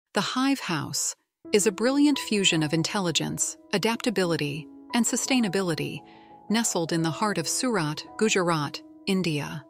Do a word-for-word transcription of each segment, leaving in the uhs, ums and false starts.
The Hive House is a brilliant fusion of intelligence, adaptability, and sustainability, nestled in the heart of Surat, Gujarat, India.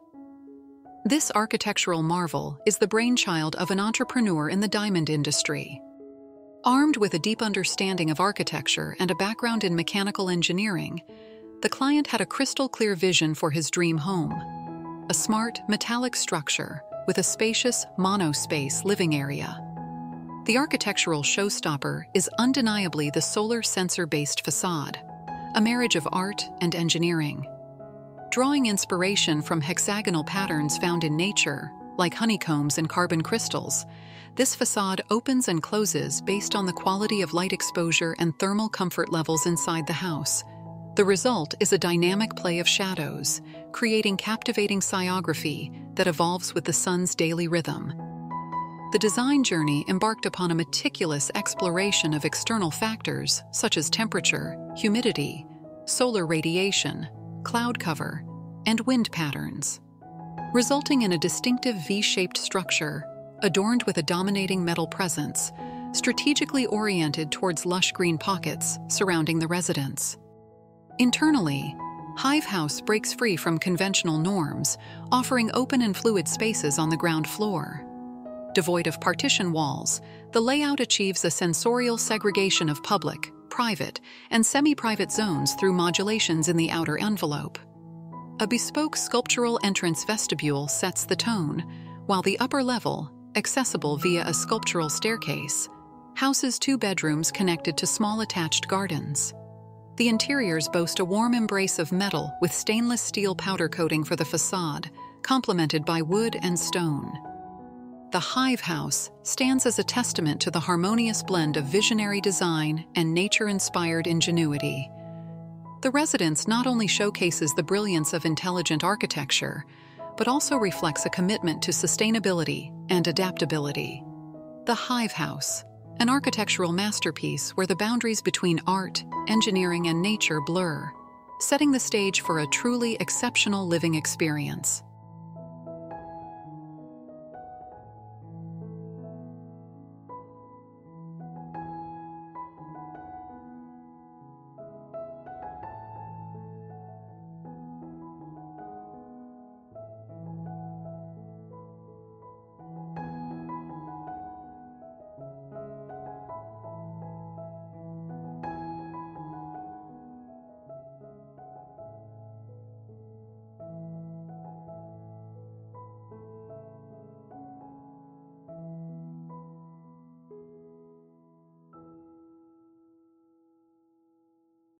This architectural marvel is the brainchild of an entrepreneur in the diamond industry. Armed with a deep understanding of architecture and a background in mechanical engineering, the client had a crystal-clear vision for his dream home: a smart, metallic structure with a spacious, mono-space living area. The architectural showstopper is undeniably the solar sensor-based facade, a marriage of art and engineering. Drawing inspiration from hexagonal patterns found in nature, like honeycombs and carbon crystals, this facade opens and closes based on the quality of light exposure and thermal comfort levels inside the house. The result is a dynamic play of shadows, creating captivating sciography that evolves with the sun's daily rhythm. The design journey embarked upon a meticulous exploration of external factors such as temperature, humidity, solar radiation, cloud cover, and wind patterns, resulting in a distinctive V-shaped structure adorned with a dominating metal presence, strategically oriented towards lush green pockets surrounding the residence. Internally, Hive House breaks free from conventional norms, offering open and fluid spaces on the ground floor. Devoid of partition walls, the layout achieves a sensorial segregation of public, private, and semi-private zones through modulations in the outer envelope. A bespoke sculptural entrance vestibule sets the tone, while the upper level, accessible via a sculptural staircase, houses two bedrooms connected to small attached gardens. The interiors boast a warm embrace of metal with stainless steel powder coating for the facade, complemented by wood and stone. The Hive House stands as a testament to the harmonious blend of visionary design and nature-inspired ingenuity. The residence not only showcases the brilliance of intelligent architecture, but also reflects a commitment to sustainability and adaptability. The Hive House, an architectural masterpiece where the boundaries between art, engineering, and nature blur, setting the stage for a truly exceptional living experience.